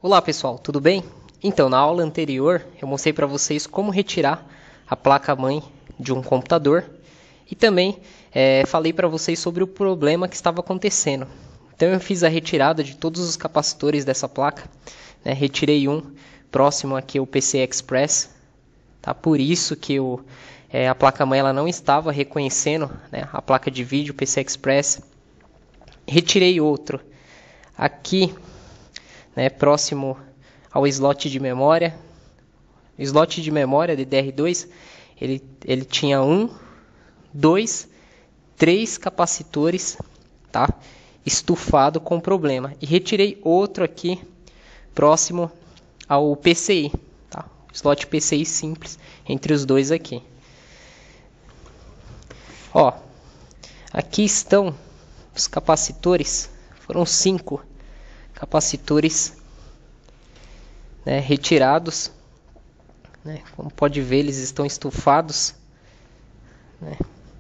Olá pessoal, tudo bem? Então, na aula anterior eu mostrei para vocês como retirar a placa-mãe de um computador e também falei para vocês sobre o problema que estava acontecendo. Então eu fiz a retirada de todos os capacitores dessa placa, né? Retirei um próximo aqui ao PCI Express, tá? Por isso que a placa-mãe ela não estava reconhecendo, né, a placa de vídeo PCI Express. Retirei outro aqui, né, próximo ao slot de memória. O slot de memória DDR2 ele tinha 1, 2, 3 capacitores, tá, estufado com problema. E retirei outro aqui próximo ao PCI, tá, slot PCI simples entre os dois aqui. Ó, aqui estão os capacitores, foram 5 capacitores, né, retirados, né? Como pode ver, eles estão estufados, né?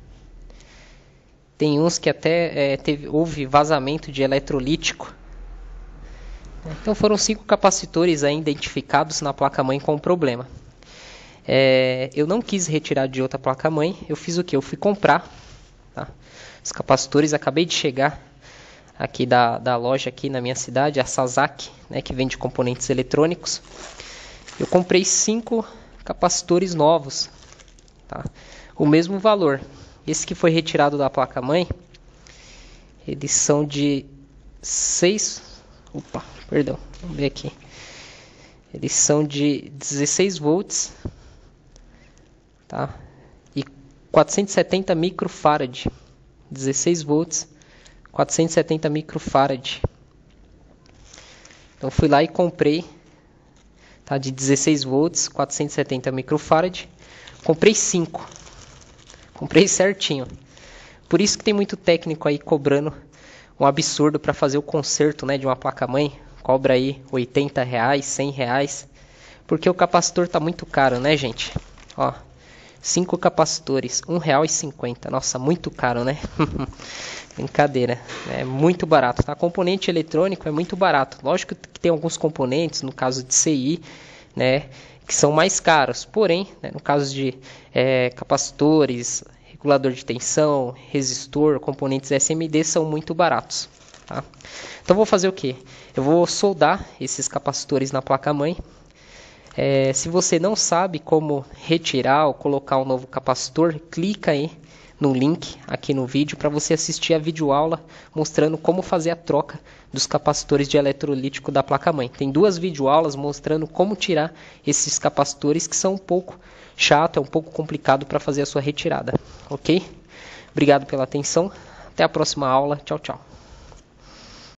Tem uns que até houve vazamento de eletrolítico. Então foram 5 capacitores aí identificados na placa-mãe com problema. Eu não quis retirar de outra placa-mãe, eu fiz o que? Eu fui comprar, tá, os capacitores. Acabei de chegar aqui da loja aqui na minha cidade, a Sasaki, né, que vende componentes eletrônicos. Eu comprei 5 capacitores novos, tá? O mesmo valor. Esse que foi retirado da placa-mãe, eles são de 6... Opa, perdão, vamos ver aqui. Eles são de 16 volts, tá? E 470 microfarad. 16 volts, 470 microfarad. Então fui lá e comprei, tá, de 16 volts, 470 microfarad. Comprei 5. Comprei certinho. Por isso que tem muito técnico aí cobrando um absurdo para fazer o conserto, né, de uma placa-mãe. Cobra aí R$80, R$100. Porque o capacitor tá muito caro, né, gente? Ó, 5 capacitores, R$1,50. Nossa, muito caro, né? Brincadeira, é muito barato, tá? Componente eletrônico é muito barato. Lógico que tem alguns componentes, no caso de CI, né, que são mais caros. Porém, né, no caso de capacitores, regulador de tensão, resistor, componentes SMD são muito baratos, tá? Então vou fazer o que? Eu vou soldar esses capacitores na placa-mãe. Se você não sabe como retirar ou colocar um novo capacitor, clica aí no link aqui no vídeo para você assistir a videoaula mostrando como fazer a troca dos capacitores de eletrolítico da placa-mãe. Tem 2 videoaulas mostrando como tirar esses capacitores que são um pouco chato, é um pouco complicado para fazer a sua retirada, ok? Obrigado pela atenção, até a próxima aula, tchau, tchau.